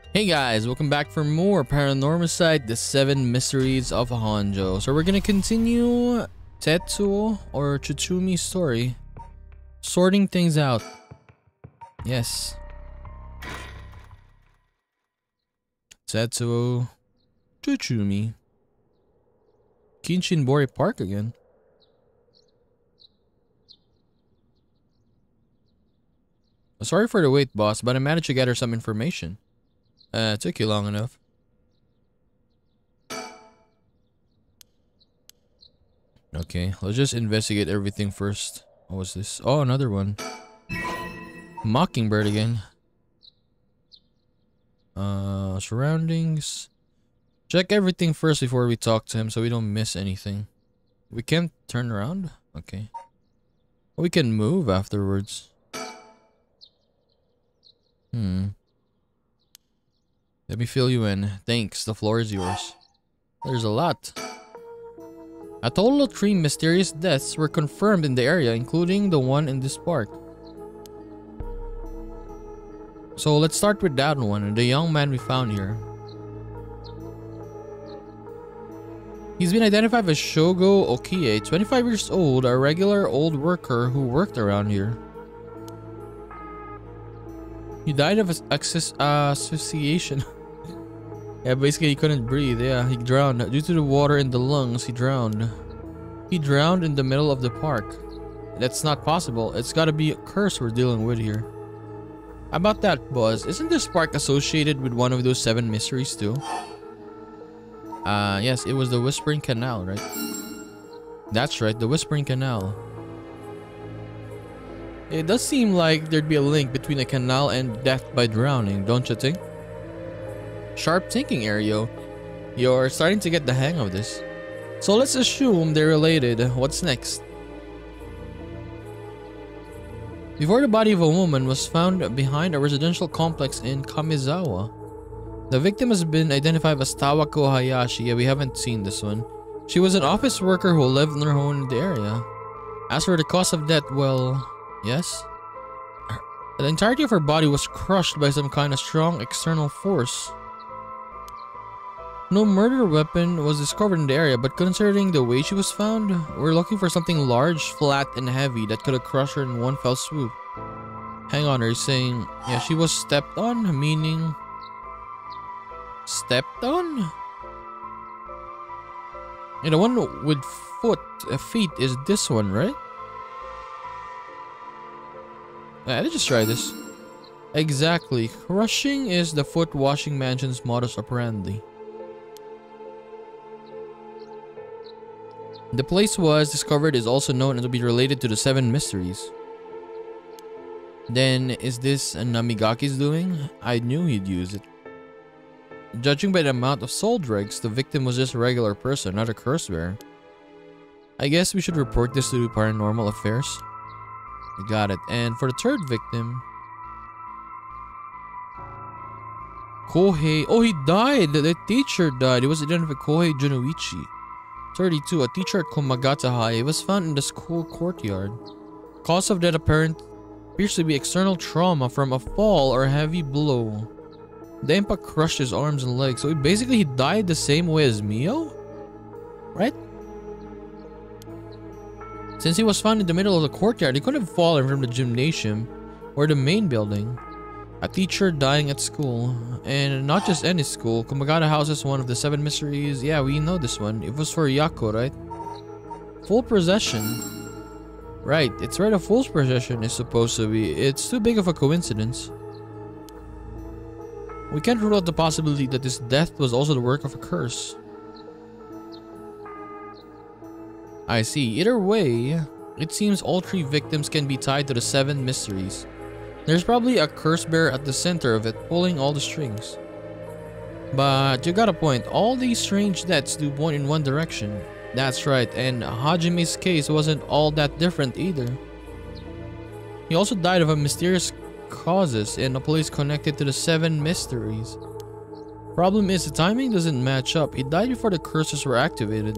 Hey guys, welcome back for more Paranormasight, the Seven Mysteries of Honjo. So we're gonna continue Tetsuo or Tsutsumi's story. Sorting things out. Yes. Tetsuo, Tsutsumi. Kinshinbori Park again. Sorry for the wait, boss, but I managed to gather some information. It took you long enough. Okay, let's just investigate everything first. What was this? Oh, another one. Mockingbird again. Surroundings. Check everything first before we talk to him so we don't miss anything. We can't turn around? Okay. We can move afterwards. Let me fill you in. Thanks, the floor is yours. There's a lot. A total of 3 mysterious deaths were confirmed in the area, including the one in this park. So let's start with that one, the young man we found here. He's been identified as Shogo Okie, 25 years old, a regular old worker who worked around here. He died of asphyxiation. Yeah, basically he couldn't breathe. Yeah, he drowned. Due to the water in the lungs, he drowned. He drowned in the middle of the park. That's not possible. It's gotta be a curse we're dealing with here. How about that, Buzz? Isn't this park associated with one of those 7 mysteries too? Yes, it was the Whispering Canal, right? That's right, the Whispering Canal. It does seem like there'd be a link between a canal and death by drowning, don't you think? Sharp thinking, Erio. You're starting to get the hang of this. So let's assume they're related. What's next? Before the body of a woman was found behind a residential complex in Kamizawa. The victim has been identified as Tawako Hayashi. Yeah, we haven't seen this one. She was an office worker who lived on her own in the area. As for the cause of death, well, yes. The entirety of her body was crushed by some kind of strong external force. No murder weapon was discovered in the area, but considering the way she was found, we're looking for something large, flat, and heavy that could have crushed her in one fell swoop. Hang on, are you saying, yeah, she was stepped on? Meaning... stepped on? Yeah, the one with feet is this one, right? Let's just try this. Exactly. Crushing is the foot washing mansion's modus operandi. The place was discovered is also known to be related to the 7 mysteries. Then, is this Namigaki's doing? I knew he'd use it. Judging by the amount of soul dregs, the victim was just a regular person, not a curse bearer. I guess we should report this to Paranormal Affairs. Got it. And for the 3rd victim... Kohei... Oh, he died! The teacher died. It was identified Kohei Junoichi. 32, a teacher at Komagata High. It was found in the school courtyard. Cause of death appears to be external trauma from a fall or a heavy blow. The impact crushed his arms and legs, so he died the same way as Mio? Right? Since he was found in the middle of the courtyard, he could have fallen from the gymnasium or the main building. A teacher dying at school, and not just any school. Komagata House is one of the 7 mysteries. Yeah, we know this one. It was for Yako, right? Full possession. Right, it's right, a full possession is supposed to be. It's too big of a coincidence. We can't rule out the possibility that this death was also the work of a curse. I see. Either way, it seems all 3 victims can be tied to the 7 mysteries. There's probably a curse bearer at the center of it, pulling all the strings. But you got a point. All these strange deaths do point in one direction. That's right, and Hajime's case wasn't all that different either. He also died of a mysterious causes in a place connected to the 7 mysteries. Problem is, the timing doesn't match up. He died before the curses were activated.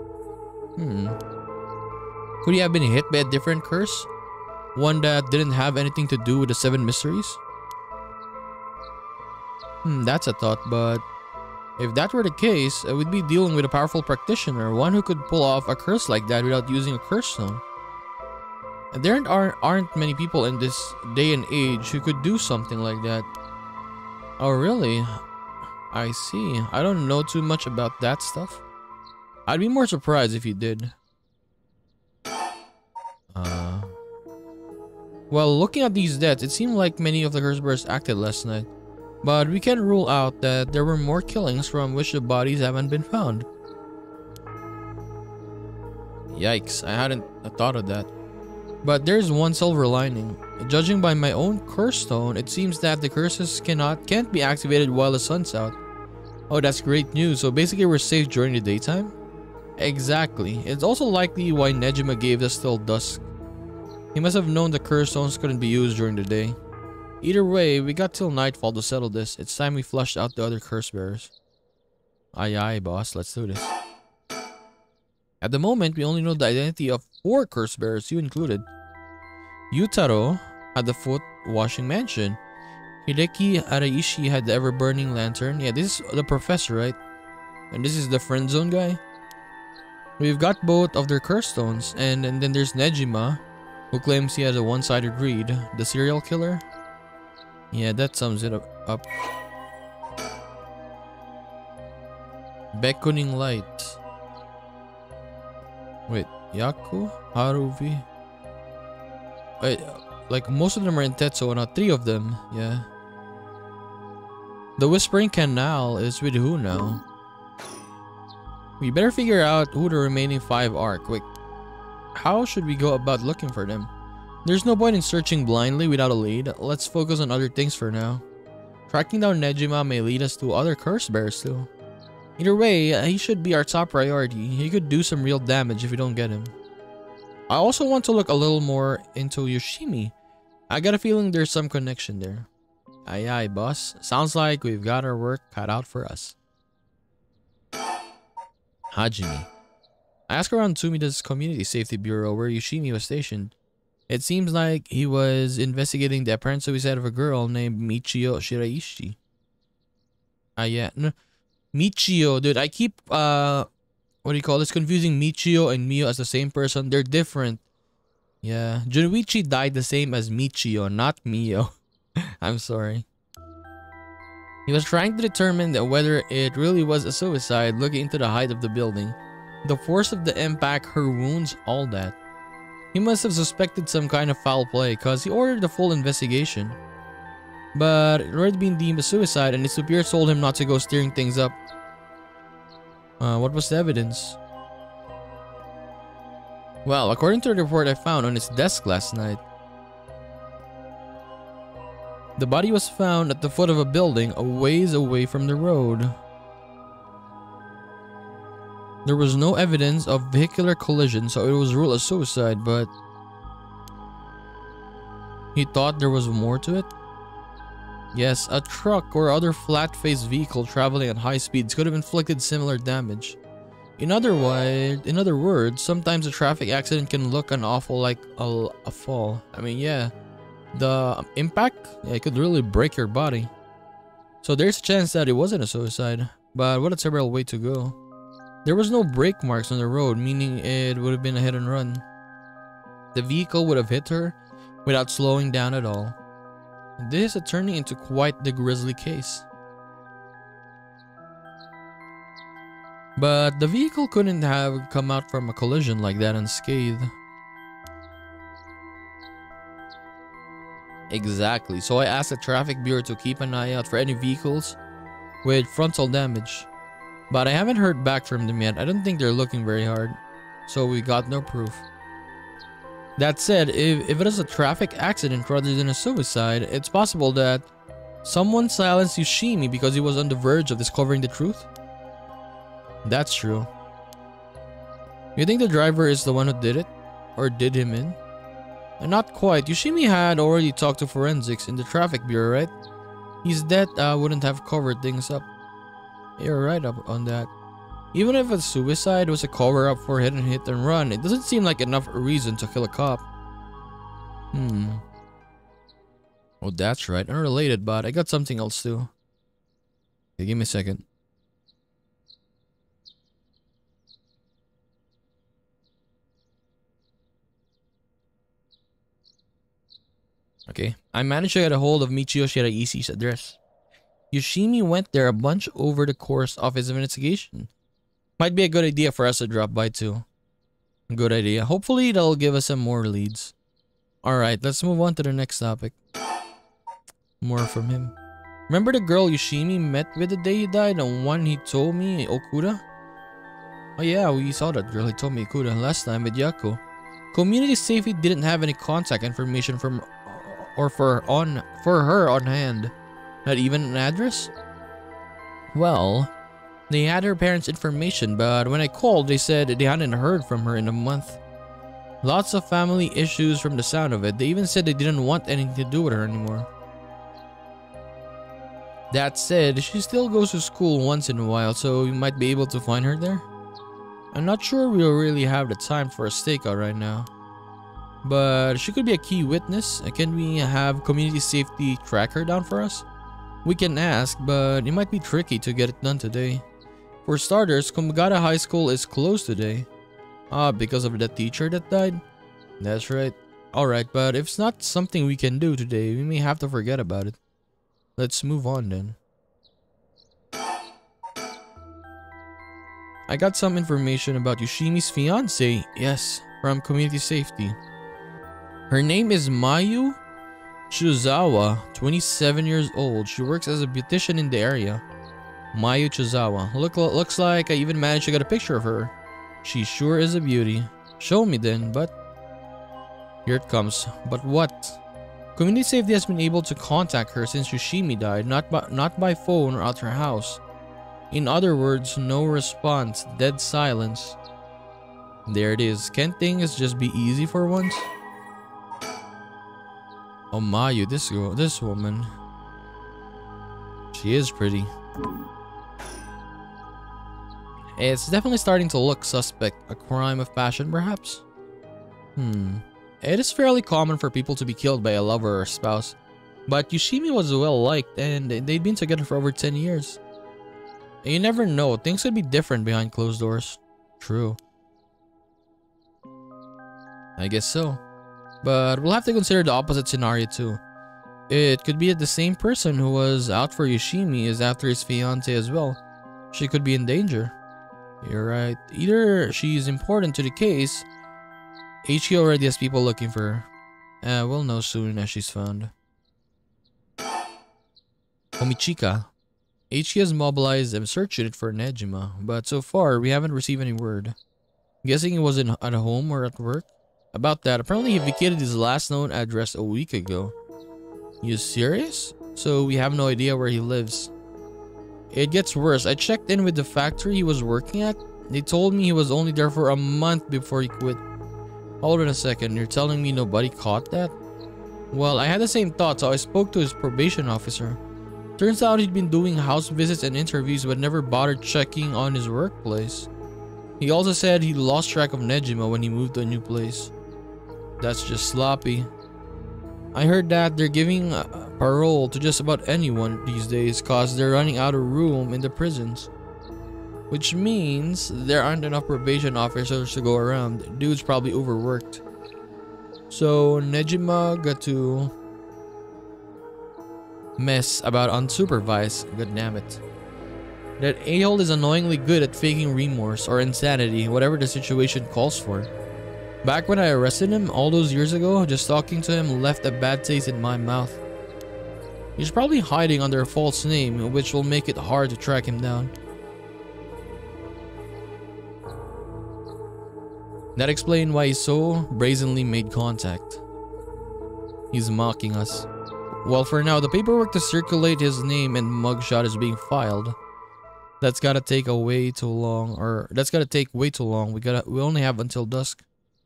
Could he have been hit by a different curse? One that didn't have anything to do with the 7 mysteries? That's a thought, but if that were the case, we'd be dealing with a powerful practitioner, one who could pull off a curse like that without using a curse stone. And there aren't many people in this day and age who could do something like that. Oh, really? I see. I don't know too much about that stuff. I'd be more surprised if you did. Well, looking at these deaths, it seemed like many of the curse bearers acted last night. But we can't rule out that there were more killings from which the bodies haven't been found. Yikes, I hadn't thought of that. But there's one silver lining. Judging by my own curse stone, it seems that the curses can't be activated while the sun's out. Oh, that's great news. So basically we're safe during the daytime? Exactly. It's also likely why Nejima gave us till dusk. He must have known the curse stones couldn't be used during the day. Either way, we got till nightfall to settle this. It's time we flushed out the other curse bearers. Aye aye, boss. Let's do this. At the moment, we only know the identity of 4 curse bearers, you included. Yutaro had the foot washing mansion. Hideki Araishi had the ever-burning lantern. Yeah, this is the professor, right? And this is the friend zone guy. We've got both of their curse stones. And then there's Nejima, who claims he has a one-sided greed. The serial killer? Yeah, that sums it up. Beckoning light. Wait, Yaku? Haruvi? Wait, like most of them are in Tetsuo, not 3 of them. Yeah. The Whispering Canal is with who now? We better figure out who the remaining 5 are quick. How should we go about looking for them? There's no point in searching blindly without a lead. Let's focus on other things for now. Tracking down Nejima may lead us to other curse bearers too. Either way, he should be our top priority. He could do some real damage if we don't get him. I also want to look a little more into Yoshimi. I got a feeling there's some connection there. Aye aye, boss. Sounds like we've got our work cut out for us. Hajime. I asked around Tsumida's community safety bureau where Yoshimi was stationed. It seems like he was investigating the apparent suicide of a girl named Michiyo Shiraishi. Yeah. No, Michiyo, dude. I keep, what do you call this? Confusing Michiyo and Mio as the same person. They're different. Yeah. Junichi died the same as Michiyo, not Mio. I'm sorry. He was trying to determine whether it really was a suicide, looking into the height of the building. The force of the impact, her wounds, all that. He must have suspected some kind of foul play because he ordered a full investigation. But it had already been deemed a suicide and his superiors told him not to go stirring things up. What was the evidence? Well, according to the report I found on his desk last night, the body was found at the foot of a building a ways away from the road. There was no evidence of vehicular collision, so it was ruled a suicide, but he thought there was more to it? Yes, a truck or other flat-faced vehicle traveling at high speeds could have inflicted similar damage. In other words, sometimes a traffic accident can look an awful like a fall. I mean, yeah, the impact, yeah, it could really break your body. So there's a chance that it wasn't a suicide, but what a terrible way to go. There was no brake marks on the road, meaning it would have been a hit and run. The vehicle would have hit her without slowing down at all. This is turning into quite the grisly case. But the vehicle couldn't have come out from a collision like that unscathed. Exactly, so I asked the traffic bureau to keep an eye out for any vehicles with frontal damage. But I haven't heard back from them yet. I don't think they're looking very hard. So we got no proof. That said, if it is a traffic accident rather than a suicide, it's possible that someone silenced Yoshimi because he was on the verge of discovering the truth. That's true. You think the driver is the one who did it? Or did him in? Not quite. Yoshimi had already talked to forensics in the traffic bureau, right? His death wouldn't have covered things up. You're right up on that. Even if a suicide was a cover-up for hit and run, it doesn't seem like enough reason to kill a cop. Oh, that's right. Unrelated, but I got something else too. Okay, give me a second. Okay, I managed to get a hold of Michiyo Shiraishi's address. Yoshimi went there a bunch over the course of his investigation. Might be a good idea for us to drop by too. Good idea. Hopefully that'll give us some more leads. Alright, let's move on to the next topic. More from him. Remember the girl Yoshimi met with the day he died? The one he told me, Okuda? Oh yeah, we saw that girl he told me, Okuda, last time with Yako. Community Safety didn't have any contact information from for her on hand. Not even an address? Well, they had her parents' information, but when I called, they said they hadn't heard from her in a month. Lots of family issues from the sound of it. They even said they didn't want anything to do with her anymore. That said, she still goes to school once in a while, so we might be able to find her there. I'm not sure we'll really have the time for a stakeout right now. But she could be a key witness. Can we have community safety track her down for us? We can ask, but it might be tricky to get it done today. For starters, Komagata High School is closed today. Ah, because of the teacher that died? That's right. Alright, but if it's not something we can do today, we may have to forget about it. Let's move on then. I got some information about Yoshimi's fiancée, yes, from Community Safety. Her name is Mayu Chizawa, 27 years old. She works as a beautician in the area. Mayu Chizawa. Looks like I even managed to get a picture of her. She sure is a beauty. Show me then, but... Here it comes. But what? Community Safety has been able to contact her since Yoshimi died, not by phone or at her house. In other words, no response, dead silence. There it is. Can't things just be easy for once? Oh Mayu, this woman. She is pretty. It's definitely starting to look suspect. A crime of passion, perhaps? It is fairly common for people to be killed by a lover or spouse. But Yoshimi was well liked and they'd been together for over 10 years. And you never know, things could be different behind closed doors. True. I guess so. But we'll have to consider the opposite scenario too. It could be that the same person who was out for Yoshimi is after his fiancé as well. She could be in danger. You're right. Either she's important to the case, HQ already has people looking for her. We'll know soon as she's found. Omichika. HQ has mobilized a search unit for Nejima, but so far we haven't received any word. Guessing he was at home or at work? About that, apparently he vacated his last known address a week ago. You serious? So we have no idea where he lives. It gets worse. I checked in with the factory he was working at. They told me he was only there for a month before he quit. Hold on a second, you're telling me nobody caught that? Well, I had the same thought, so I spoke to his probation officer. Turns out he'd been doing house visits and interviews but never bothered checking on his workplace. He also said he lost track of Nejima when he moved to a new place. That's just sloppy. I heard that they're giving parole to just about anyone these days cause they're running out of room in the prisons. Which means there aren't enough probation officers to go around. Dude's probably overworked. So Nejima got to mess about unsupervised. God damn it. That a-hole is annoyingly good at faking remorse or insanity, whatever the situation calls for. Back when I arrested him all those years ago, just talking to him left a bad taste in my mouth. He's probably hiding under a false name, which will make it hard to track him down. That explains why he so brazenly made contact. He's mocking us. Well, for now, the paperwork to circulate his name and mugshot is being filed. That's gotta take way too long. We only have until dusk.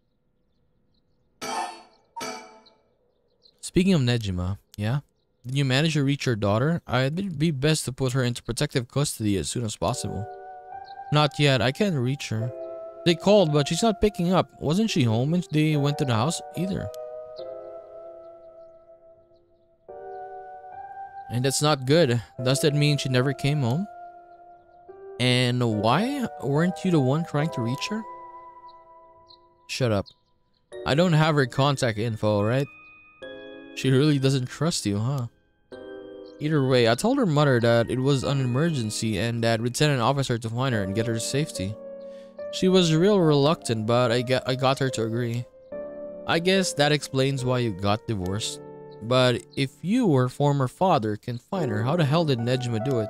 Speaking of Nejima, yeah? Did you manage to reach your daughter? It'd be best to put her into protective custody as soon as possible. Not yet, I can't reach her. They called, but she's not picking up. Wasn't she home when they went to the house either? And that's not good. Does that mean she never came home? And why weren't you the one trying to reach her? Shut up. I don't have her contact info, right? She really doesn't trust you, huh? Either way, I told her mother that it was an emergency and that we'd send an officer to find her and get her to safety. She was real reluctant, but I got her to agree. I guess that explains why you got divorced. But if you or former father can find her, how the hell did Nejima do it?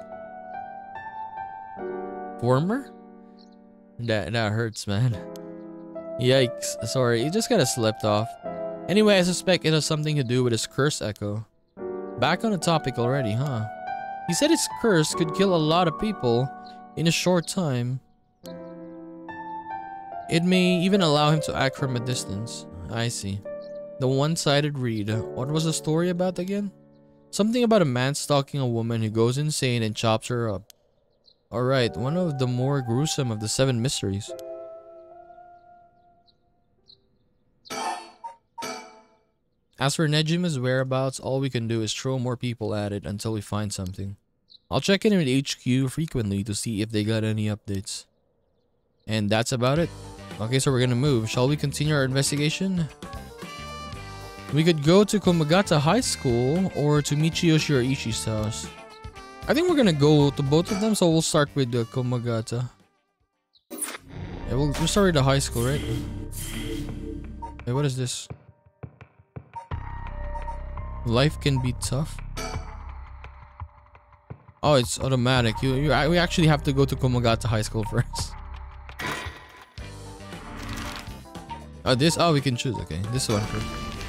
Former? That hurts, man. Yikes. Sorry, it just kinda slipped off. Anyway, I suspect it has something to do with his curse echo. Back on the topic already, huh? He said his curse could kill a lot of people in a short time. It may even allow him to act from a distance. I see. The one-sided read. What was the story about again? Something about a man stalking a woman who goes insane and chops her up. Alright, one of the more gruesome of the 7 mysteries. As for Nejima's whereabouts, all we can do is throw more people at it until we find something. I'll check in with HQ frequently to see if they got any updates. And that's about it. Okay, so we're gonna move. Shall we continue our investigation? We could go to Komagata High School or to Michiyo Shiraishi's house. I think we're gonna go to both of them, so we'll start with the Komagata. Yeah, we'll start with the high school, right? Hey, what is this? Life can be tough. Oh, it's automatic. We actually have to go to Komagata High School first. Oh, this? Oh, we can choose. Okay, this one first.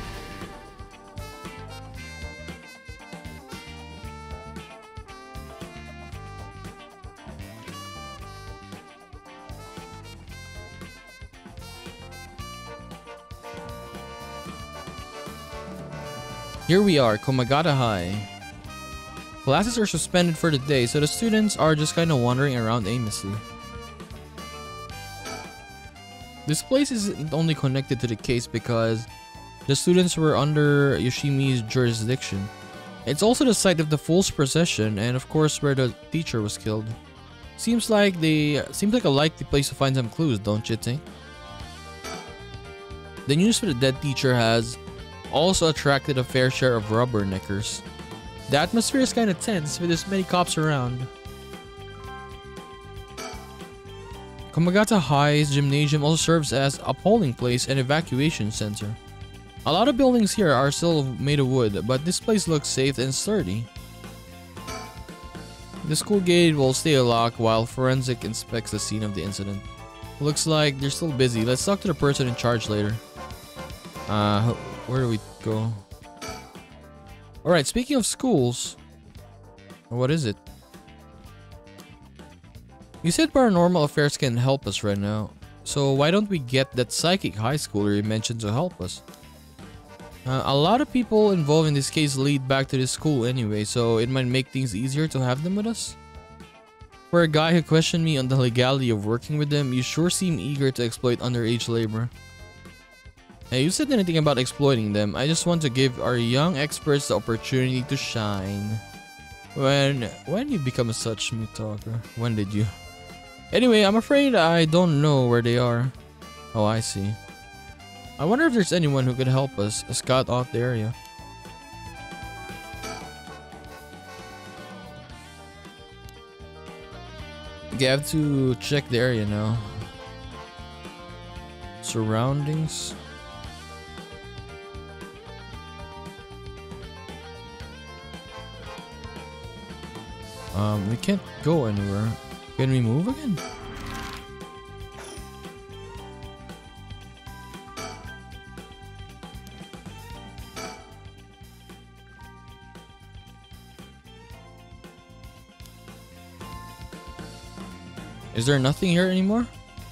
Here we are, Komagata High. Classes are suspended for the day, so the students are just kind of wandering around aimlessly. This place isn't only connected to the case because the students were under Yoshimi's jurisdiction. It's also the site of the Fool's Procession and of course where the teacher was killed. Seems like a likely place to find some clues, don't you think? The news for the dead teacher has also attracted a fair share of rubberneckers. The atmosphere is kinda tense with as many cops around. Komagata High's gymnasium also serves as a polling place and evacuation center. A lot of buildings here are still made of wood, but this place looks safe and sturdy. The school gate will stay locked while forensic inspects the scene of the incident. Looks like they're still busy. Let's talk to the person in charge later. Where do we go? Alright, speaking of schools. What is it? You said paranormal affairs can help us right now. So why don't we get that psychic high schooler you mentioned to help us? A lot of people involved in this case lead back to this school anyway, so it might make things easier to have them with us. For a guy who questioned me on the legality of working with them, you sure seem eager to exploit underage labor. Hey, you said anything about exploiting them. I just want to give our young experts the opportunity to shine. When you become such smooth talker? When did you? Anyway, I'm afraid I don't know where they are. Oh, I see. I wonder if there's anyone who could help us scout out the area. Okay, I have to check the area now. Surroundings. We can't go anywhere. Can we move again? Is there nothing here anymore?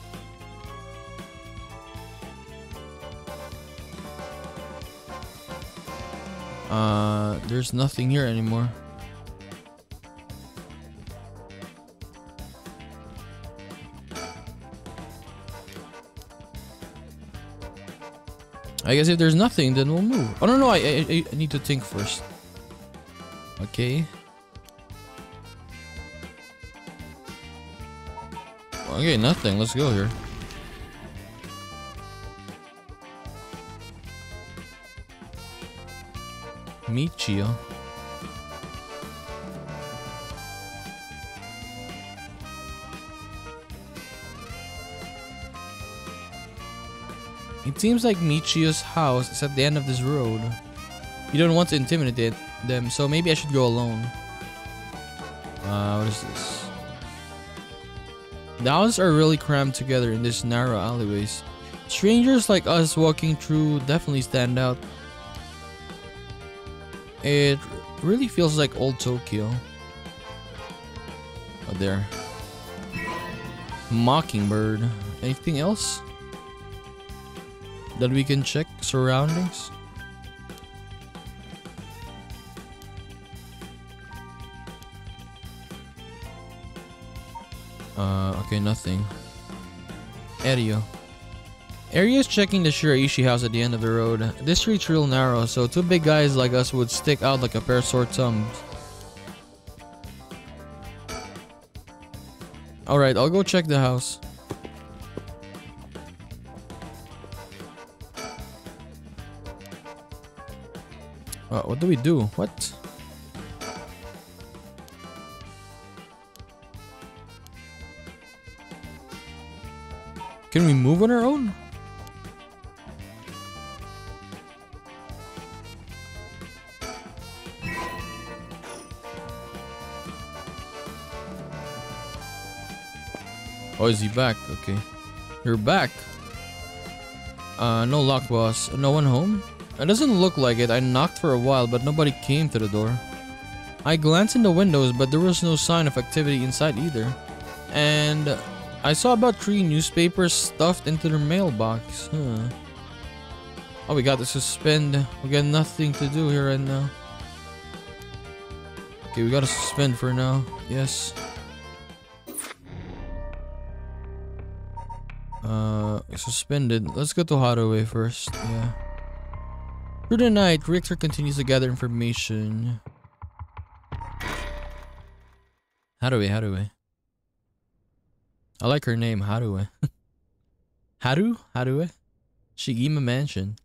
There's nothing here anymore. I guess if there's nothing, then we'll move. Oh no, I need to think first. Okay. Okay, nothing. Let's go here. Michiyo. It seems like Michiyo's house is at the end of this road. You don't want to intimidate them, so maybe I should go alone. What is this? The houses are really crammed together in these narrow alleyways. Strangers like us walking through definitely stand out. It really feels like old Tokyo. Oh, there. Mockingbird. Anything else that we can check? Surroundings? Okay, nothing. Erio. Erio's checking the Shiraishi house at the end of the road. This street's real narrow, so two big guys like us would stick out like a pair of sore thumbs. Alright, I'll go check the house. What do we do? What? Can we move on our own? Oh, is he back? Okay. You're back. No luck, boss. No one home? It doesn't look like it. I knocked for a while, but nobody came to the door. I glanced in the windows, but there was no sign of activity inside either. And I saw about 3 newspapers stuffed into their mailbox. Oh, we got to suspend. We got nothing to do here right now. Okay, we gotta suspend for now. Yes. Suspended. Let's go to Harue first. Yeah. Through the night, Richter continues to gather information. Harue. I like her name, Harue. Harue? Shigima Mansion.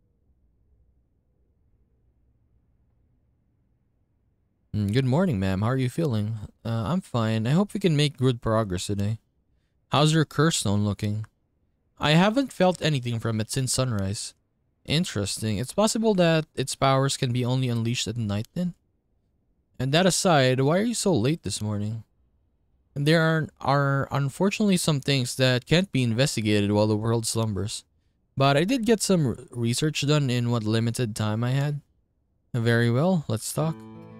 Good morning, ma'am. How are you feeling? I'm fine. I hope we can make good progress today. How's your curse stone looking? I haven't felt anything from it since sunrise. Interesting. It's possible that its powers can be only unleashed at night then? And that aside, why are you so late this morning? There are unfortunately some things that can't be investigated while the world slumbers. But I did get some research done in what limited time I had. Very well, let's talk.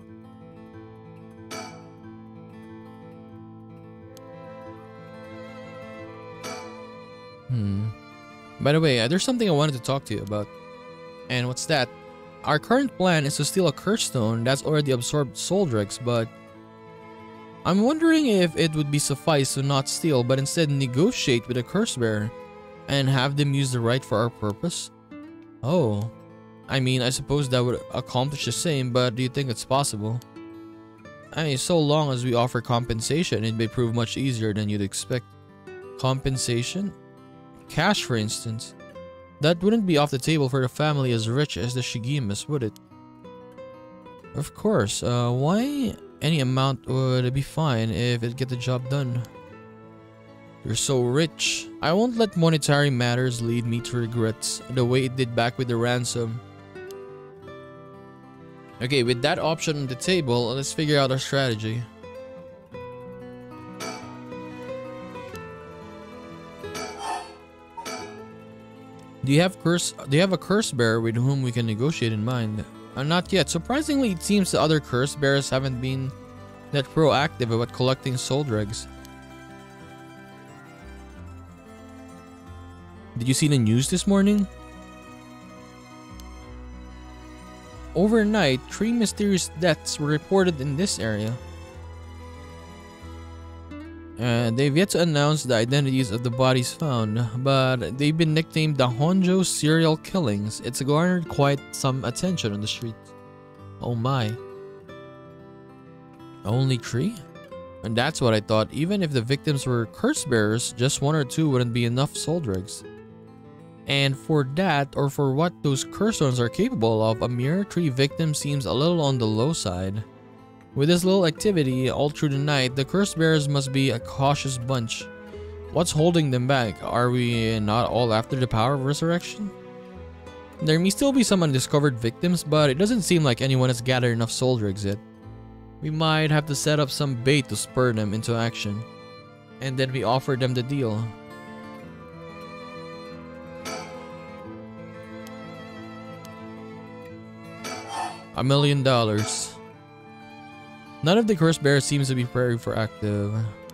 By the way, there's something I wanted to talk to you about. And what's that? Our current plan is to steal a curse stone that's already absorbed soul dregs, but I'm wondering if it would be suffice to not steal, but instead negotiate with the curse bearer and have them use the right for our purpose. Oh, I mean, I suppose that would accomplish the same, but do you think it's possible? I mean, so long as we offer compensation, it may prove much easier than you'd expect. Compensation? Cash, for instance. That wouldn't be off the table for the family as rich as the Shigimas, would it? Of course. Why? Any amount would be fine if it get the job done. You're so rich. I won't let monetary matters lead me to regrets, the way it did back with the ransom. Okay, with that option on the table, let's figure out our strategy. Do you have a curse bearer with whom we can negotiate in mind? Not yet. Surprisingly, it seems the other curse bearers haven't been that proactive about collecting soul dregs. Did you see the news this morning? Overnight, 3 mysterious deaths were reported in this area. They've yet to announce the identities of the bodies found, but they've been nicknamed the Honjo serial killings. It's garnered quite some attention on the streets. Oh my. Only 3? And that's what I thought. Even if the victims were curse bearers, just 1 or 2 wouldn't be enough soul dregs. And for that, or for what those curse stones are capable of, a mere 3 victims seems a little on the low side. With this little activity all through the night, the curse bearers must be a cautious bunch. What's holding them back? Are we not all after the power of resurrection? There may still be some undiscovered victims, but it doesn't seem like anyone has gathered enough soul dregs yet. We might have to set up some bait to spur them into action. And then we offer them the deal. $1 million. None of the curse bearers seems to be prepared for active.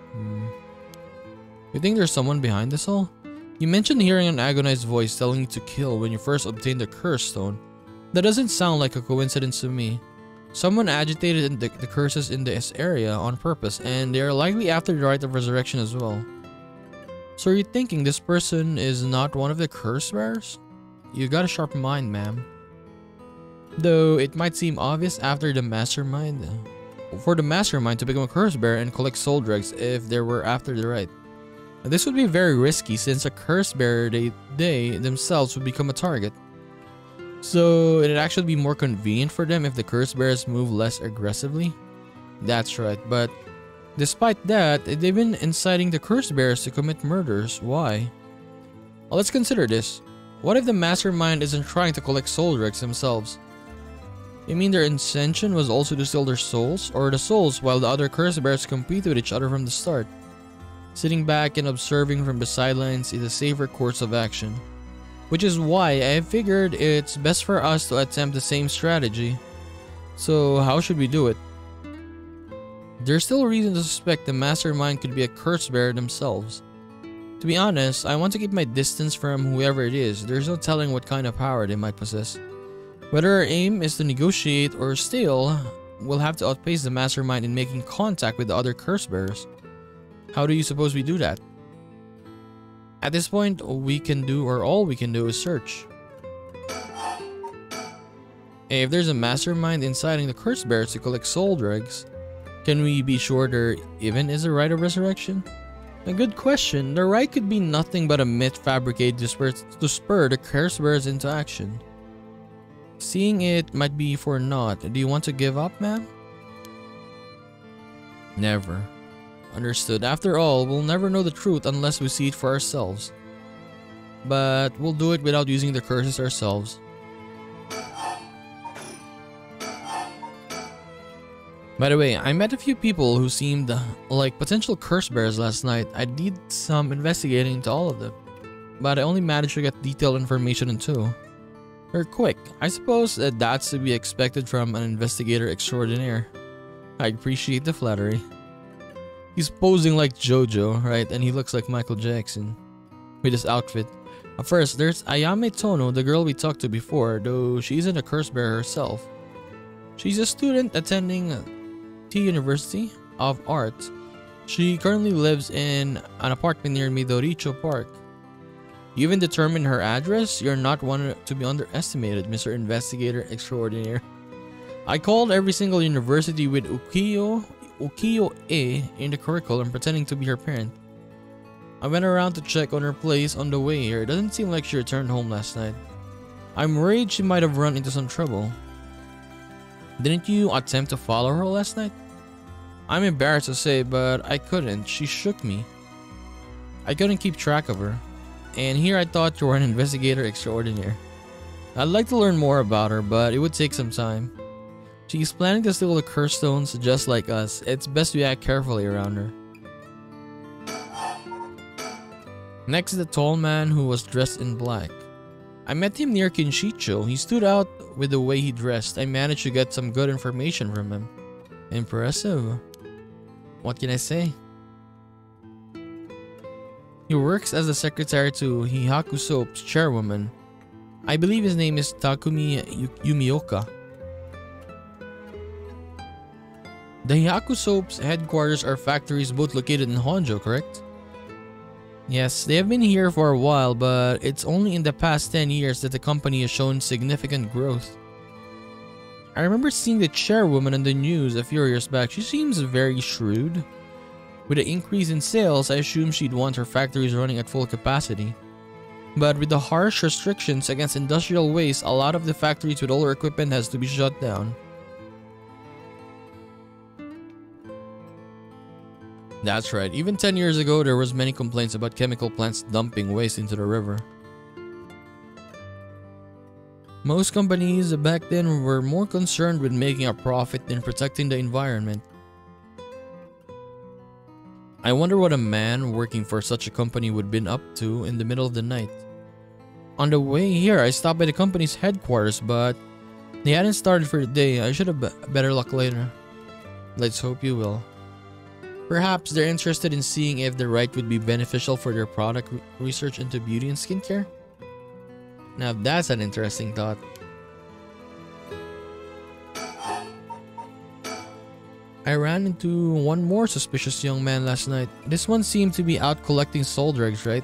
You think there's someone behind this all? You mentioned hearing an agonized voice telling you to kill when you first obtained the curse stone. That doesn't sound like a coincidence to me. Someone agitated the curses in this area on purpose, and they are likely after the rite of resurrection as well. So are you thinking this person is not one of the curse bearers? You got a sharp mind, ma'am. Though it might seem obvious after the mastermind. For the mastermind to become a curse bearer and collect soul dregs if they were after the rite. This would be very risky since a curse bearer they themselves would become a target. So it'd actually be more convenient for them if the curse bearers move less aggressively. That's right, but despite that, they've been inciting the curse bearers to commit murders. Why? Well, let's consider this. What if the mastermind isn't trying to collect soul dregs themselves? You mean their intention was also to steal their souls, or the souls while the other curse bearers compete with each other from the start? Sitting back and observing from the sidelines is a safer course of action. Which is why I figured it's best for us to attempt the same strategy. So how should we do it? There's still reason to suspect the mastermind could be a curse bearer themselves. To be honest, I want to keep my distance from whoever it is. There's no telling what kind of power they might possess. Whether our aim is to negotiate or steal, we'll have to outpace the mastermind in making contact with the other curse bearers. How do you suppose we do that? At this point, all we can do is search. If there's a mastermind inciting the curse bearers to collect soul dregs, can we be sure there even is a rite of resurrection? A good question. The rite could be nothing but a myth fabricated to spur the curse bearers into action. Seeing it might be for naught. Do you want to give up, ma'am? Never. Understood. After all, we'll never know the truth unless we see it for ourselves. But we'll do it without using the curses ourselves. By the way, I met a few people who seemed like potential curse bearers last night. I did some investigating into all of them, but I only managed to get detailed information on 2. They're quick. I suppose that's to be expected from an investigator extraordinaire. I appreciate the flattery. He's posing like JoJo, right? And he looks like Michael Jackson with his outfit. First, there's Ayame Tono, the girl we talked to before, though she isn't a curse bearer herself. She's a student attending T University of Art. She currently lives in an apartment near Midoricho Park. You even determined her address? You're not one to be underestimated, Mr. Investigator Extraordinaire. I called every single university with Ukiyo-e in the curriculum pretending to be her parent. I went around to check on her place on the way here. It doesn't seem like she returned home last night. I'm worried she might have run into some trouble. Didn't you attempt to follow her last night? I'm embarrassed to say, but I couldn't. She shook me. I couldn't keep track of her. And here I thought you were an investigator extraordinaire. I'd like to learn more about her, but it would take some time. She's planning to steal the curse stones just like us. It's best we act carefully around her. Next is the tall man who was dressed in black. I met him near Kinshicho. He stood out with the way he dressed. I managed to get some good information from him. Impressive. What can I say? He works as a secretary to Hihaku Soaps chairwoman. I believe his name is Takumi Yumioka. The Hihaku Soaps headquarters are factories both located in Honjo, correct? Yes, they have been here for a while, but it's only in the past 10 years that the company has shown significant growth. I remember seeing the chairwoman on the news a few years back. She seems very shrewd. With the increase in sales, I assume she'd want her factories running at full capacity. But with the harsh restrictions against industrial waste, a lot of the factories with older equipment has to be shut down. That's right, even 10 years ago there was many complaints about chemical plants dumping waste into the river. Most companies back then were more concerned with making a profit than protecting the environment. I wonder what a man working for such a company would have been up to in the middle of the night. On the way here, I stopped by the company's headquarters, but they hadn't started for the day. I should have better luck later. Let's hope you will. Perhaps they're interested in seeing if the right would be beneficial for their product research into beauty and skincare. Now that's an interesting thought. I ran into one more suspicious young man last night. This one seemed to be out collecting soul drugs, right?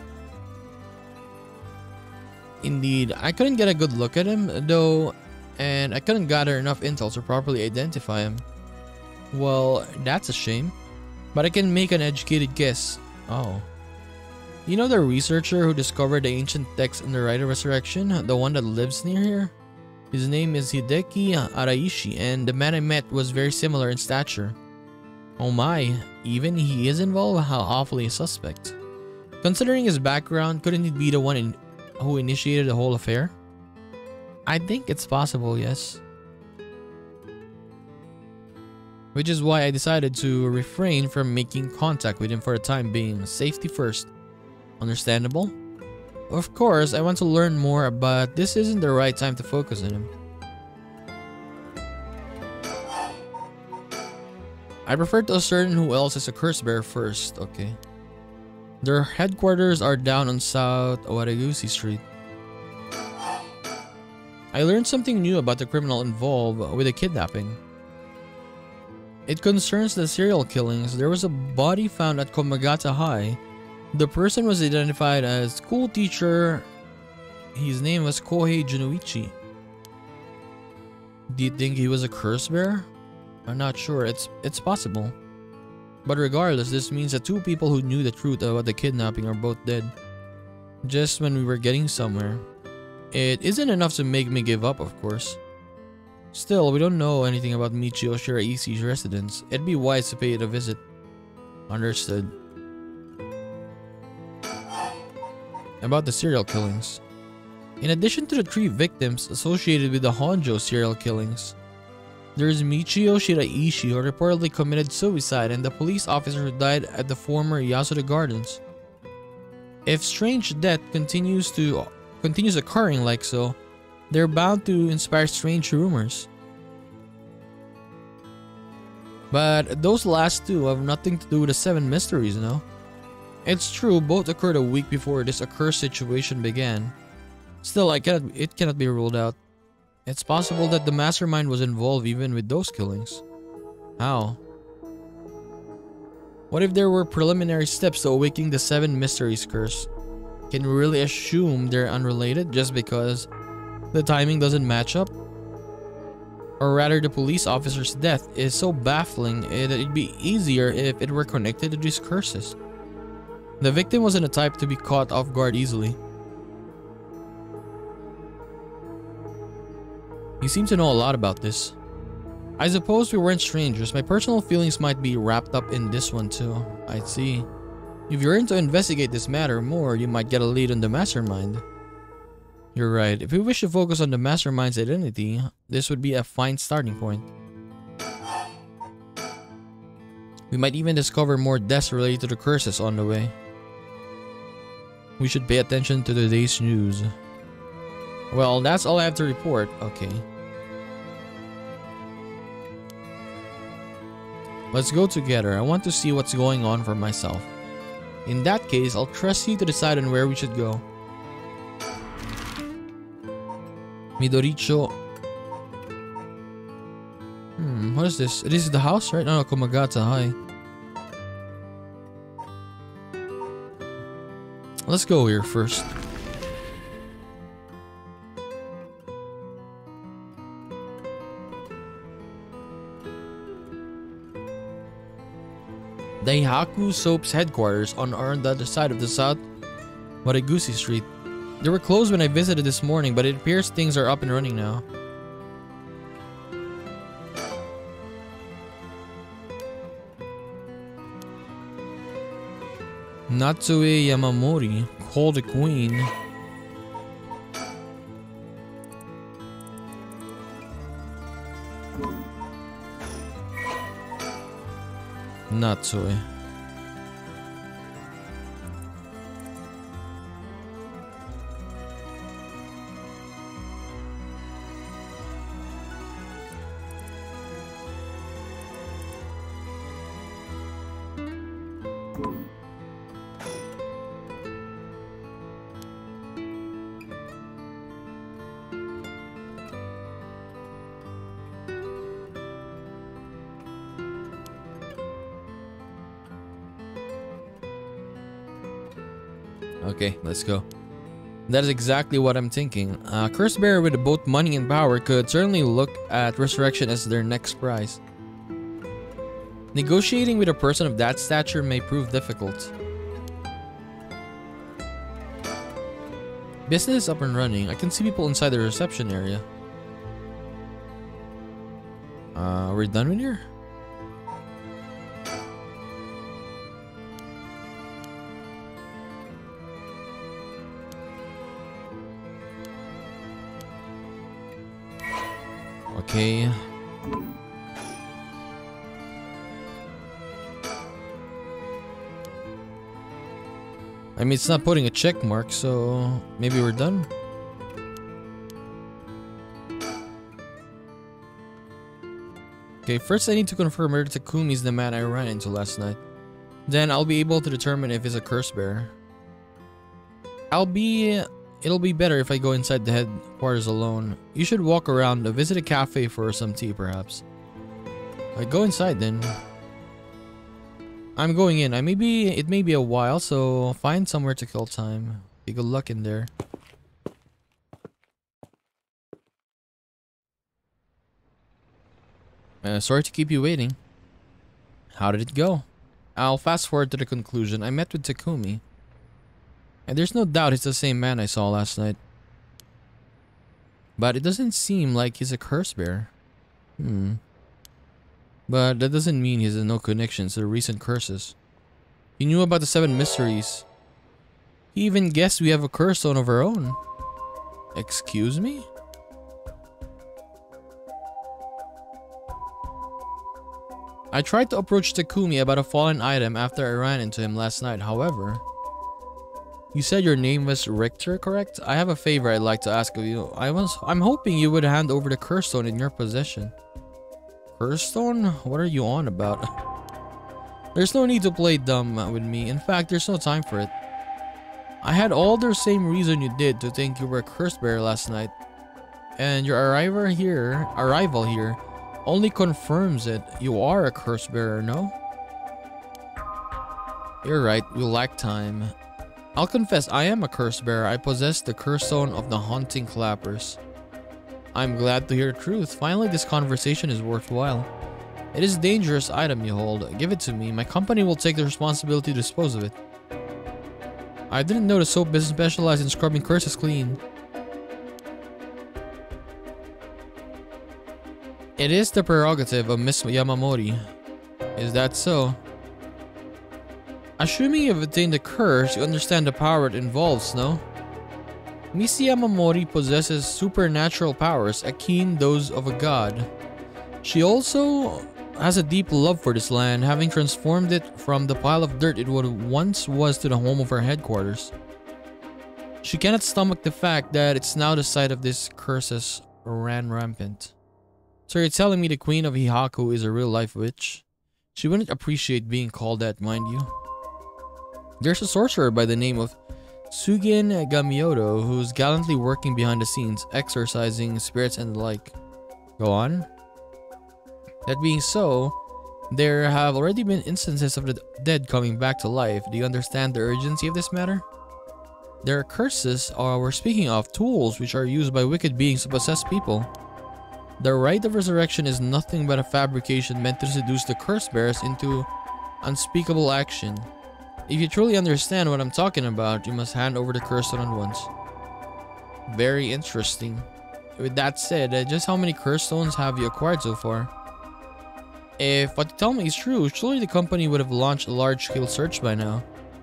Indeed, I couldn't get a good look at him though, and I couldn't gather enough intel to properly identify him. Well, that's a shame. But I can make an educated guess. Oh. You know the researcher who discovered the ancient text in the Rite of Resurrection? The one that lives near here? His name is Hideki Araishi, and the man I met was very similar in stature. Oh my, even he is involved? How awfully suspect. Considering his background, couldn't he be the one who initiated the whole affair? I think it's possible, yes. Which is why I decided to refrain from making contact with him for the time being. Safety first. Understandable? Of course, I want to learn more, but this isn't the right time to focus on him. I prefer to ascertain who else is a curse bearer first. Okay. Their headquarters are down on South Waragusi Street. I learned something new about the criminal involved with the kidnapping. It concerns the serial killings. There was a body found at Komagata High. The person was identified as school teacher. His name was Kohei Junoichi. Do you think he was a curse bearer? I'm not sure. It's possible. But regardless, this means that two people who knew the truth about the kidnapping are both dead. Just when we were getting somewhere. It isn't enough to make me give up, of course. Still, we don't know anything about Michiyo Shiraishi's residence. It'd be wise to pay it a visit. Understood. About the serial killings. In addition to the 3 victims associated with the Honjo serial killings, there's Michiyo Shiraishi who reportedly committed suicide and the police officer who died at the former Yasuda Gardens. If strange death continues occurring like so, they're bound to inspire strange rumors. But those last 2 have nothing to do with the 7 mysteries, no? It's true, both occurred a week before this accursed situation began. Still, it cannot be ruled out. It's possible that the mastermind was involved even with those killings. How? What if there were preliminary steps to awakening the 7 mysteries curse? Can we really assume they're unrelated just because the timing doesn't match up? Or rather, the police officer's death is so baffling that it'd be easier if it were connected to these curses. The victim wasn't a type to be caught off guard easily. You seem to know a lot about this. I suppose we weren't strangers. My personal feelings might be wrapped up in this one too. I see. If you're in to investigate this matter more, you might get a lead on the mastermind. You're right. If we wish to focus on the mastermind's identity, this would be a fine starting point. We might even discover more deaths related to the curses on the way. We should pay attention to today's news. Well, that's all I have to report. Okay. Let's go together. I want to see what's going on for myself. In that case, I'll trust you to decide on where we should go. Midoricho. What is this? This is the house, right? No, Komagata High. Let's go here first. The Hihaku Soaps headquarters are on the other side of the South Wataguchi Street. They were closed when I visited this morning, but it appears things are up and running now. Natsue Yamamori, called the Queen. Natsue. Okay, let's go. That is exactly what I'm thinking. Curse Bearer with both money and power could certainly look at resurrection as their next prize. Negotiating with a person of that stature may prove difficult. Business is up and running. I can see people inside the reception area. We're done with here? Okay. I mean, it's not putting a check mark, so maybe we're done. Okay, first I need to confirm whether Takumi is the man I ran into last night. Then I'll be able to determine if he's a curse bearer. It'll be better if I go inside the headquarters alone. You should walk around, visit a cafe for some tea perhaps. I go inside then. I'm going in. It may be a while, so find somewhere to kill time. Okay, good luck in there. Sorry to keep you waiting. How did it go? I'll fast forward to the conclusion. I met with Takumi. And there's no doubt he's the same man I saw last night. But it doesn't seem like he's a curse bearer. But that doesn't mean he has no connections to the recent curses. He knew about the 7 mysteries. He even guessed we have a curse stone of our own. Excuse me? I tried to approach Takumi about a fallen item after I ran into him last night, however... You said your name was Richter, correct? I have a favor I'd like to ask of you. I'm hoping you would hand over the curse stone in your possession. Curse stone? What are you on about? There's no need to play dumb with me. In fact, there's no time for it. I had all the same reason you did to think you were a curse bearer last night. And your arrival here only confirms it. You are a curse bearer, no? You're right, we lack time. I'll confess, I am a curse bearer. I possess the curse stone of the haunting clappers. I'm glad to hear the truth. Finally, this conversation is worthwhile. It is a dangerous item you hold. Give it to me. My company will take the responsibility to dispose of it. I didn't know the soap business specialized in scrubbing curses clean. It is the prerogative of Miss Yamamori. Is that so? Assuming you've attained the curse, you understand the power it involves, no? Miss Yamamori possesses supernatural powers akin those of a god. She also has a deep love for this land, having transformed it from the pile of dirt it once was to the home of her headquarters. She cannot stomach the fact that it's now the site of these curses ran rampant. So you're telling me the Queen of Hihaku is a real-life witch? She wouldn't appreciate being called that, mind you. There's a sorcerer by the name of Sugin Gamioto who's gallantly working behind the scenes, exorcising spirits and the like. Go on. That being so, there have already been instances of the dead coming back to life. Do you understand the urgency of this matter? There are curses, or we're speaking of tools which are used by wicked beings to possess people. The rite of resurrection is nothing but a fabrication meant to seduce the curse bearers into Unspeakable action. If you truly understand what I'm talking about, you must hand over the curse stone at once. Very interesting. With that said, just how many curse stones have you acquired so far? If what you tell me is true, surely the company would have launched a large-scale search by now.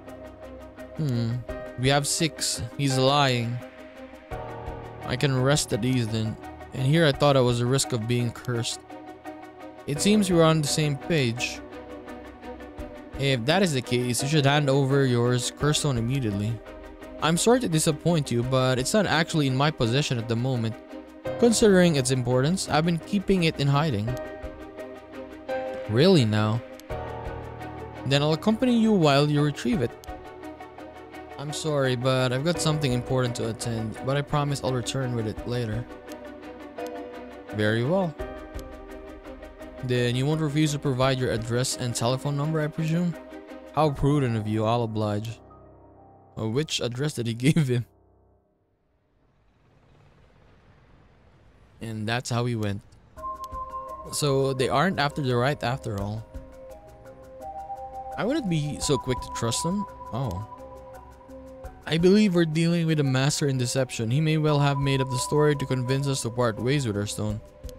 We have 6. He's lying. I can rest at ease then. And here I thought I was at risk of being cursed. It seems we're on the same page. If that is the case, you should hand over yours curse stone immediately. I'm sorry to disappoint you, but it's not actually in my possession at the moment. Considering its importance, I've been keeping it in hiding. Really now? Then I'll accompany you while you retrieve it. I'm sorry, but I've got something important to attend, but I promise I'll return with it later. Very well. Then you won't refuse to provide your address and telephone number, I presume? How prudent of you, I'll oblige. Which address did he give him? And that's how he went. So they aren't after the right after all. I wouldn't be so quick to trust them. Oh. I believe we're dealing with a master in deception. He may well have made up the story to convince us to part ways with our stone.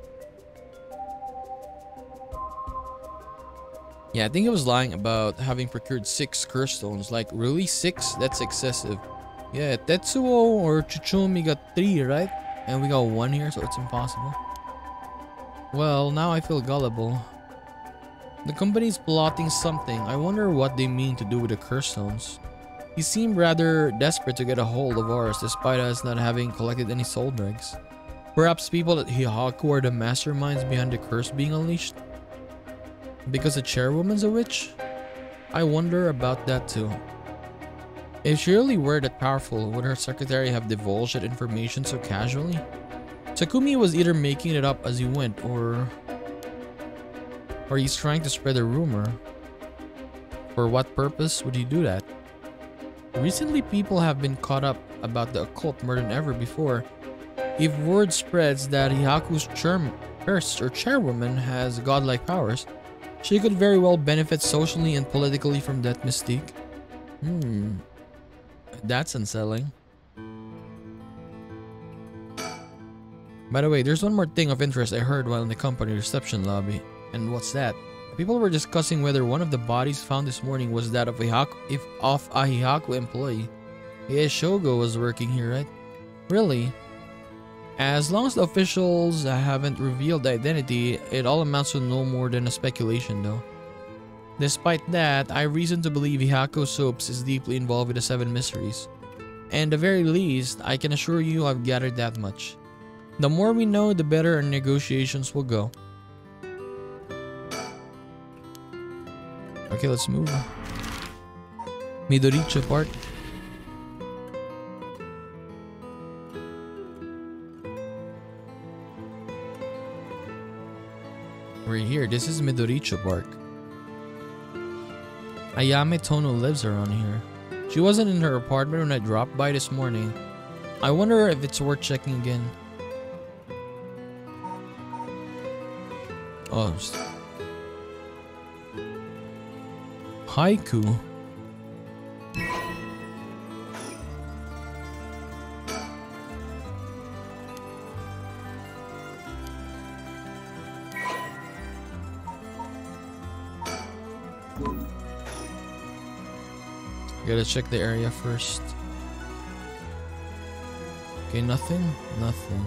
Yeah, I think he was lying about having procured 6 curse stones. Like, really? 6? That's excessive. Yeah, Tetsuo or Tsutsumi got 3, right? And we got 1 here, so it's impossible. Well, now I feel gullible. The company's plotting something. I wonder what they mean to do with the curse stones. He seemed rather desperate to get a hold of ours, despite us not having collected any soul dregs. Perhaps people at Hihaku are the masterminds behind the curse being unleashed? Because the chairwoman's a witch? I wonder about that too. If she really were that powerful, would her secretary have divulged that information so casually? Takumi was either making it up as he went, or he's trying to spread a rumor. For what purpose would he do that? Recently, people have been caught up about the occult more than ever before. If word spreads that Hihaku's chairwoman has godlike powers, she could very well benefit socially and politically from that mystique. That's unsettling. By the way, there's one more thing of interest I heard while in the company reception lobby. And what's that? People were discussing whether one of the bodies found this morning was that of a Hihaku employee. Yeah, Shogo was working here, right? Really? As long as the officials haven't revealed the identity, it all amounts to no more than a speculation though. Despite that, I have reason to believe Hihaku Soaps is deeply involved with the 7 mysteries. And at the very least, I can assure you I've gathered that much. The more we know, the better our negotiations will go. Okay, let's move. Midoricho Park. We're here. This is Midoricho Park. Ayame Tono lives around here. She wasn't in her apartment when I dropped by this morning. I wonder if it's worth checking again. Oh. Haiku. Gotta check the area first. Okay, nothing? Nothing.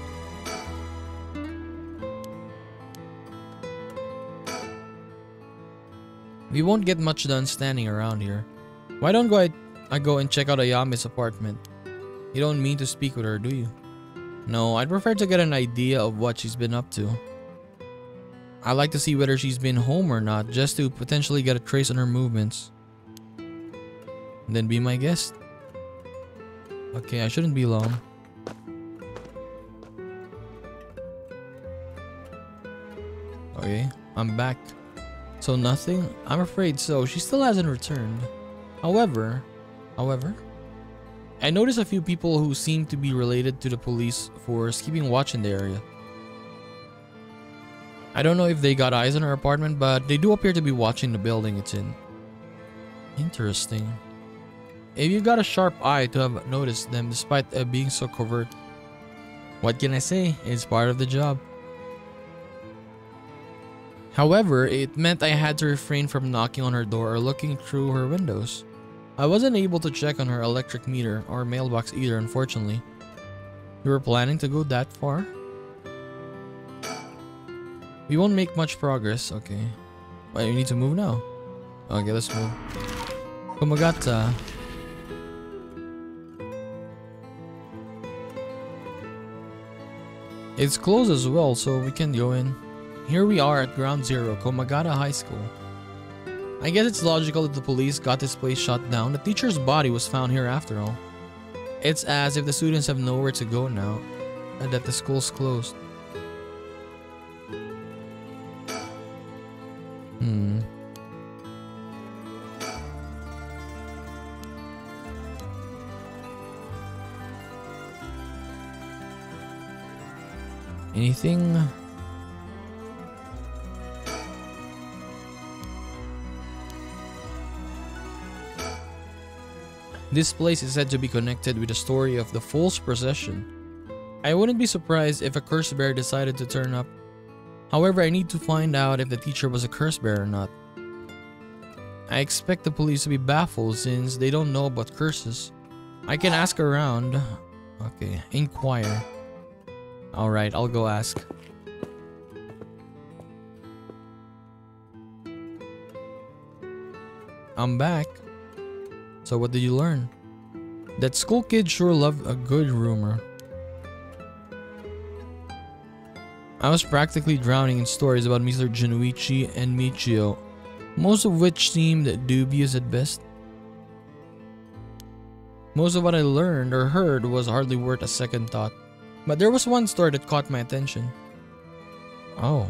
We won't get much done standing around here. Why don't I go and check out Ayame's apartment? You don't mean to speak with her, do you? No, I'd prefer to get an idea of what she's been up to. I'd like to see whether she's been home or not, just to potentially get a trace on her movements. Then be my guest. Okay, I shouldn't be long. Okay, I'm back. So nothing? I'm afraid so. She still hasn't returned. However, I noticed a few people who seem to be related to the police force keeping watch in the area. I don't know if they got eyes on her apartment, but they do appear to be watching the building it's in. Interesting. If you got a sharp eye to have noticed them despite being so covert. What can I say? It's part of the job. However, it meant I had to refrain from knocking on her door or looking through her windows. I wasn't able to check on her electric meter or mailbox either, unfortunately. You were planning to go that far? We won't make much progress. Okay. Wait, we need to move now. Okay, let's move. Komagata. It's closed as well, so we can go in. Here we are at Ground Zero, Komagata High School. I guess it's logical that the police got this place shut down. The teacher's body was found here after all. It's as if the students have nowhere to go now, and that the school's closed. Anything? This place is said to be connected with the story of the Fool's Procession. I wouldn't be surprised if a curse bear decided to turn up. However, I need to find out if the teacher was a curse bear or not. I expect the police to be baffled since they don't know about curses. I can ask around. Okay, inquire. Alright, I'll go ask. I'm back. So what did you learn? That school kids sure love a good rumor. I was practically drowning in stories about Mr. Junichi and Michiyo, most of which seemed dubious at best. Most of what I learned or heard was hardly worth a second thought. But there was one story that caught my attention. Oh.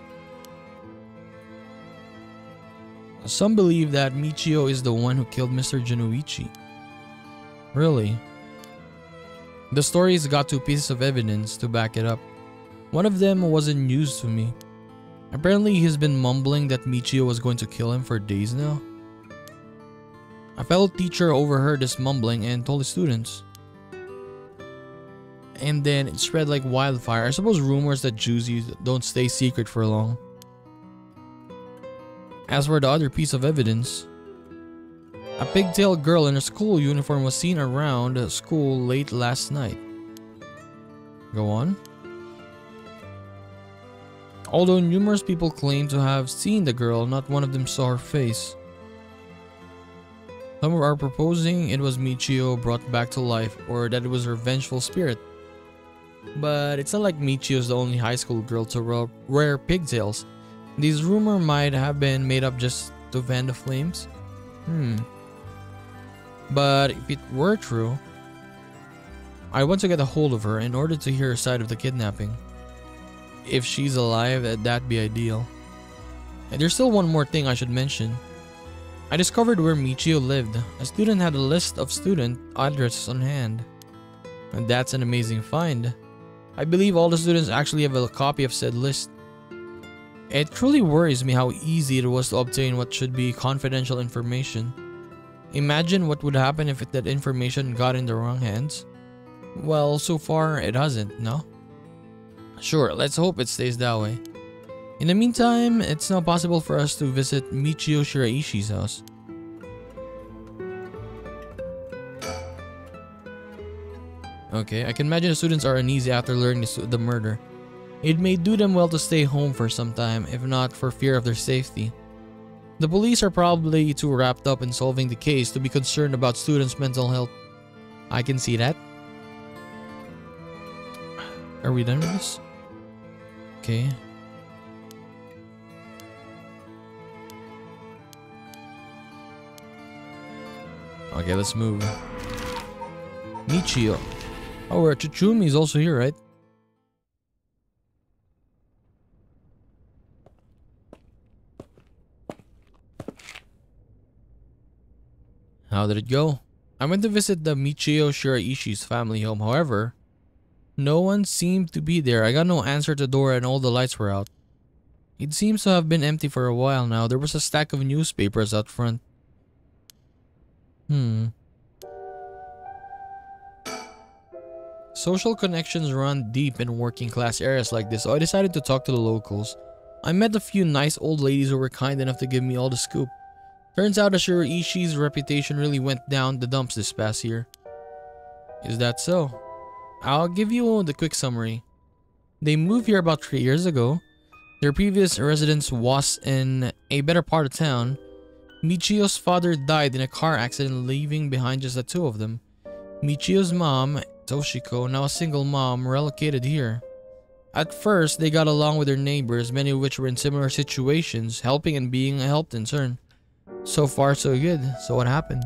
Some believe that Michiyo is the one who killed Mr. Junichi. Really? The story's got two pieces of evidence to back it up. One of them wasn't news to me. Apparently he's been mumbling that Michiyo was going to kill him for days now. A fellow teacher overheard this mumbling and told the students. And then it spread like wildfire. I suppose rumors that Juicy don't stay secret for long. As for the other piece of evidence, a pigtailed girl in a school uniform was seen around school late last night. Go on. Although numerous people claim to have seen the girl, not one of them saw her face. Some are proposing it was Michiyo brought back to life or that it was her vengeful spirit. But it's not like Michiyo's the only high school girl to wear pigtails. These rumors might have been made up just to fan the flames. But if it were true, I want to get a hold of her in order to hear her side of the kidnapping. If she's alive, that'd be ideal. And there's still one more thing I should mention. I discovered where Michiyo lived. A student had a list of student addresses on hand. And that's an amazing find. I believe all the students actually have a copy of said list. It truly worries me how easy it was to obtain what should be confidential information. Imagine what would happen if that information got in the wrong hands. Well, so far it hasn't, no? Sure, let's hope it stays that way. In the meantime, it's now possible for us to visit Michiyo Shiraishi's house. Okay, I can imagine the students are uneasy after learning the murder. It may do them well to stay home for some time, if not for fear of their safety. The police are probably too wrapped up in solving the case to be concerned about students' mental health. I can see that. Are we done with this? Okay. Okay, let's move. Michiyo. Oh, Tsutsumi is also here, right? How did it go? I went to visit the Michiyo Shiraishi's family home. However, no one seemed to be there. I got no answer to the door and all the lights were out. It seems to have been empty for a while now. There was a stack of newspapers out front. Social connections run deep in working class areas like this, so I decided to talk to the locals. I met a few nice old ladies who were kind enough to give me all the scoop. Turns out that Shiraishi's reputation really went down the dumps this past year. Is that so? I'll give you the quick summary. They moved here about 3 years ago. Their previous residence was in a better part of town. Michiyo's father died in a car accident, leaving behind just the two of them. Michiyo's mom, Toshiko, now a single mom, relocated here. At first, they got along with their neighbors, many of which were in similar situations, helping and being helped in turn. So far, so good. So what happened?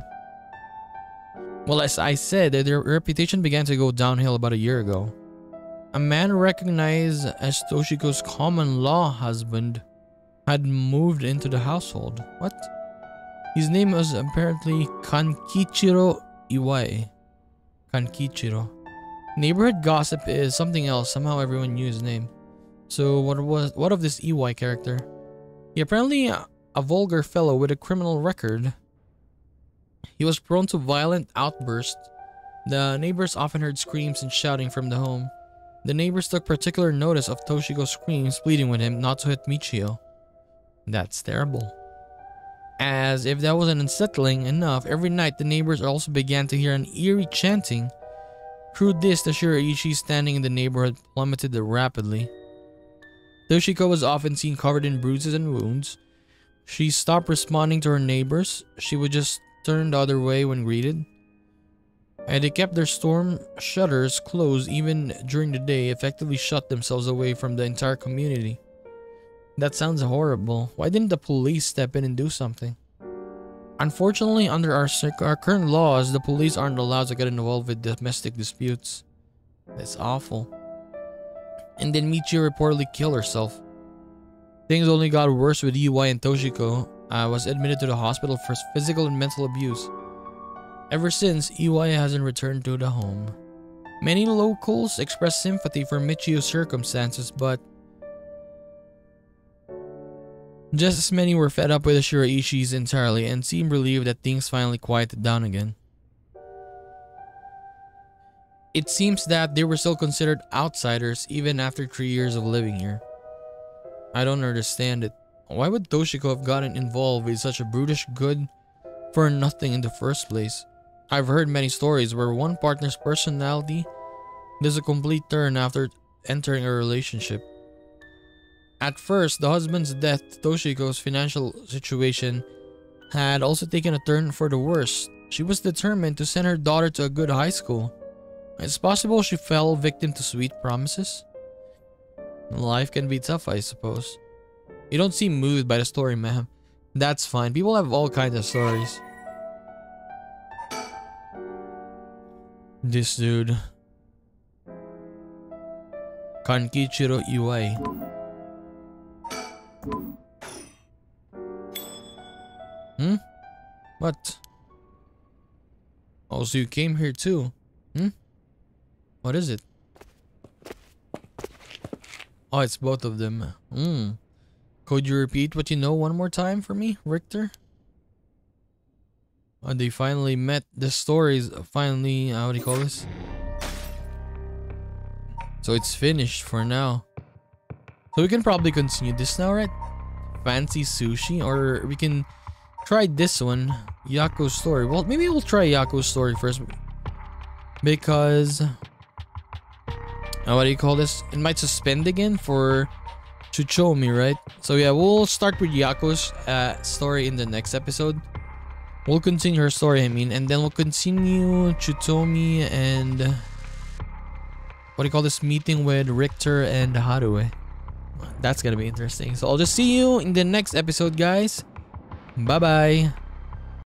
Well, as I said, their reputation began to go downhill about a year ago. A man recognized as Toshiko's common-law husband had moved into the household. What? His name was apparently Kankichiro Iwai. Kankichiro. Neighborhood gossip is something else. Somehow everyone knew his name. So what of this Iwai character? He apparently a vulgar fellow with a criminal record. He was prone to violent outbursts. The neighbors often heard screams and shouting from the home. The neighbors took particular notice of Toshiko's screams, pleading with him not to hit Michiyo. That's terrible. As if that wasn't unsettling enough, every night the neighbors also began to hear an eerie chanting. Through this, the Shiraishi standing in the neighborhood plummeted rapidly. Toshiko was often seen covered in bruises and wounds. She stopped responding to her neighbors. She would just turn the other way when greeted. And they kept their storm shutters closed even during the day, effectively shut themselves away from the entire community. That sounds horrible. Why didn't the police step in and do something? Unfortunately, under our current laws, the police aren't allowed to get involved with domestic disputes. That's awful. And then Michiyo reportedly killed herself. Things only got worse with Iwai and Toshiko. I was admitted to the hospital for physical and mental abuse. Ever since, Iwai hasn't returned to the home. Many locals expressed sympathy for Michiyo's circumstances, but just as many were fed up with the Shiraishis entirely and seemed relieved that things finally quieted down again. It seems that they were still considered outsiders even after 3 years of living here. I don't understand it. Why would Toshiko have gotten involved with such a brutish good for nothing in the first place? I've heard many stories where one partner's personality does a complete turn after entering a relationship. At first, the husband's death, Toshiko's financial situation had also taken a turn for the worse. She was determined to send her daughter to a good high school. It's possible she fell victim to sweet promises. Life can be tough, I suppose. You don't seem moved by the story, ma'am. That's fine. People have all kinds of stories. This dude. Kankichiro Iwai. What? Oh, so you came here too? What is it? Oh, it's both of them. Could you repeat what you know one more time for me, Richter? Oh, they finally met. The stories finally, what do you call this? So it's finished for now. So we can probably continue this now, right? Fancy sushi, or we can try this one, Yako's story. Well, maybe we'll try Yako's story first, because what do you call this? It might suspend again for Tsutsumi, right? So yeah, we'll start with Yako's story in the next episode. We'll continue her story, I mean, and then we'll continue Tsutsumi and what do you call this, meeting with Richter and Harue. That's gonna be interesting. So I'll just see you in the next episode, guys. Bye bye.